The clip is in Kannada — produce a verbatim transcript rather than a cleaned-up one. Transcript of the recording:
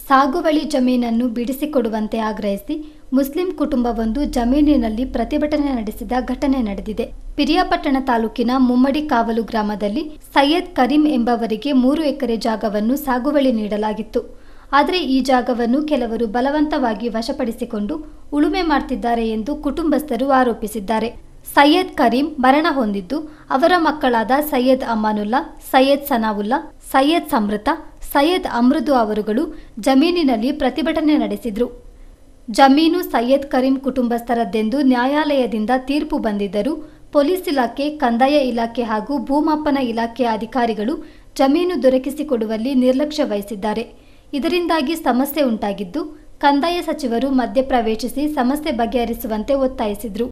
ಸಾಗುವಳಿ ಜಮೀನನ್ನು ಬಿಡಿಸಿಕೊಡುವಂತೆ ಆಗ್ರಹಿಸಿ ಮುಸ್ಲಿಂ ಕುಟುಂಬವೊಂದು ಜಮೀನಿನಲ್ಲಿ ಪ್ರತಿಭಟನೆ ನಡೆಸಿದ ಘಟನೆ ನಡೆದಿದೆ. ಪಿರಿಯಾಪಟ್ಟಣ ತಾಲೂಕಿನ ಮುಮ್ಮಡಿ ಕಾವಲು ಗ್ರಾಮದಲ್ಲಿ ಸೈಯದ್ ಕರೀಂ ಎಂಬವರಿಗೆ ಮೂರು ಎಕರೆ ಜಾಗವನ್ನು ಸಾಗುವಳಿ ನೀಡಲಾಗಿತ್ತು. ಆದರೆ ಈ ಜಾಗವನ್ನು ಕೆಲವರು ಬಲವಂತವಾಗಿ ವಶಪಡಿಸಿಕೊಂಡು ಉಳುಮೆ ಮಾಡುತ್ತಿದ್ದಾರೆ ಎಂದು ಕುಟುಂಬಸ್ಥರು ಆರೋಪಿಸಿದ್ದಾರೆ. ಸೈಯದ್ ಕರೀಂ ಮರಣ ಹೊಂದಿದ್ದು, ಅವರ ಮಕ್ಕಳಾದ ಸೈಯದ್ ಅಮಾನುಲ್ಲಾ, ಸೈಯದ್ ಸನಾವುಲ್ಲಾ, ಸೈಯದ್ ಸಮೃತ, ಸೈಯದ್ ಅಮೃದು ಅವರುಗಳು ಜಮೀನಿನಲ್ಲಿ ಪ್ರತಿಭಟನೆ ನಡೆಸಿದರು. ಜಮೀನು ಸೈಯದ್ ಕರೀಂ ಕುಟುಂಬಸ್ಥರದ್ದೆಂದು ನ್ಯಾಯಾಲಯದಿಂದ ತೀರ್ಪು ಬಂದಿದ್ದರೂ ಪೊಲೀಸ್ ಇಲಾಖೆ, ಕಂದಾಯ ಇಲಾಖೆ ಹಾಗೂ ಭೂಮಾಪನ ಇಲಾಖೆಯ ಅಧಿಕಾರಿಗಳು ಜಮೀನು ದೊರಕಿಸಿಕೊಡುವಲ್ಲಿ ನಿರ್ಲಕ್ಷ್ಯ ವಹಿಸಿದ್ದಾರೆ. ಇದರಿಂದಾಗಿ ಸಮಸ್ಯೆ ಉಂಟಾಗಿದ್ದು, ಕಂದಾಯ ಸಚಿವರು ಮಧ್ಯಪ್ರವೇಶಿಸಿ ಸಮಸ್ಯೆ ಬಗೆಹರಿಸುವಂತೆ ಒತ್ತಾಯಿಸಿದರು.